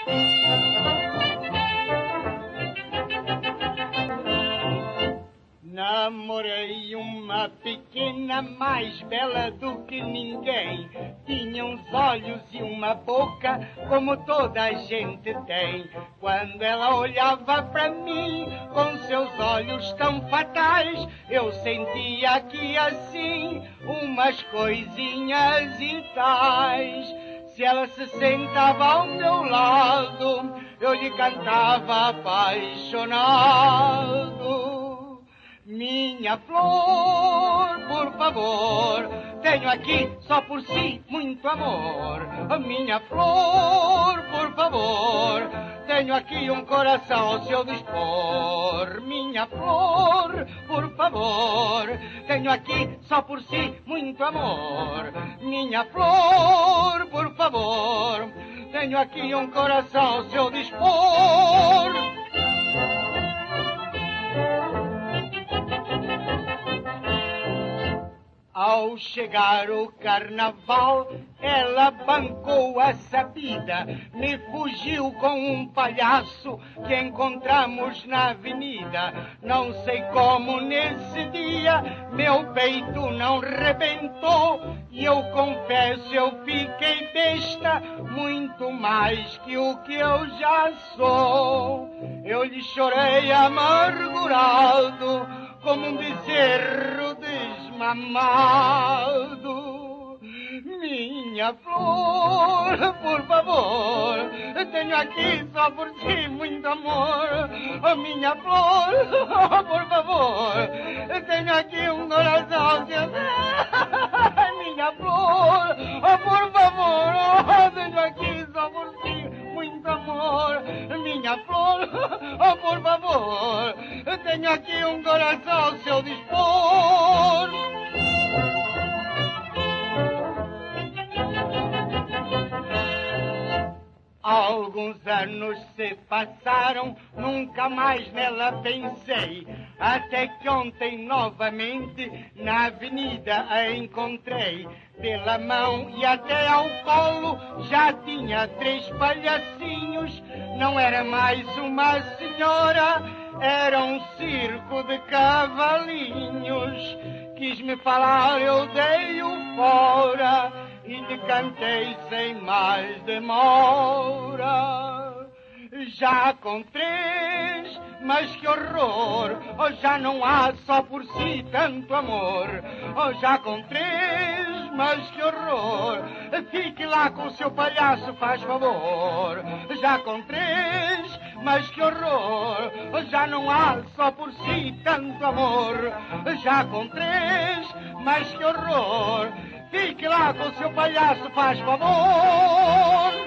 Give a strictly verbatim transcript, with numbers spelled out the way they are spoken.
Namorei uma pequena mais bela do que ninguém. Tinha uns olhos e uma boca como toda a gente tem. Quando ela olhava para mim com seus olhos tão fatais, eu sentia aqui assim umas coisinhas e tais. Se ela se sentava ao meu lado, eu lhe cantava apaixonado. Minha flor, por favor, tenho aqui só por si muito amor. Minha flor, por favor, tenho aqui um coração ao seu dispor. Minha flor, por favor, tenho aqui só por si muito amor. Minha flor, por favor, tenho aqui um coração ao seu dispor. Ao chegar o carnaval, ela bancou a sabida, me fugiu com um palhaço que encontramos na avenida. Não sei como nesse dia meu peito não rebentou, e eu confesso eu fiquei besta, muito mais que o que eu já sou. Eu lhe chorei amargurado, como um bezerro desmamado. Minha flor, por favor, tenho aqui só por si muito amor. Oh, minha flor, por favor, tenho aqui um coração que... Minha flor, por favor, tenho aqui só por si muito amor. Minha flor, por favor, tenho aqui um coração ao seu dispor. Alguns anos se passaram, nunca mais nela pensei, até que ontem novamente na avenida a encontrei. Pela mão e até ao colo já tinha três palhacinhos, não era mais uma senhora, era um circo de cavalinhos. Quis-me falar, eu dei-o fora e lhe cantei sem mais demora. Já com três, mas que horror, oh, já não há só por si tanto amor. Oh, já com três, mas que horror, fique lá com o seu palhaço, faz favor. Já com três, mas que horror, oh, já não há só por si tanto amor. Já com três, mas que horror, fique lá com o seu palhaço, faz favor.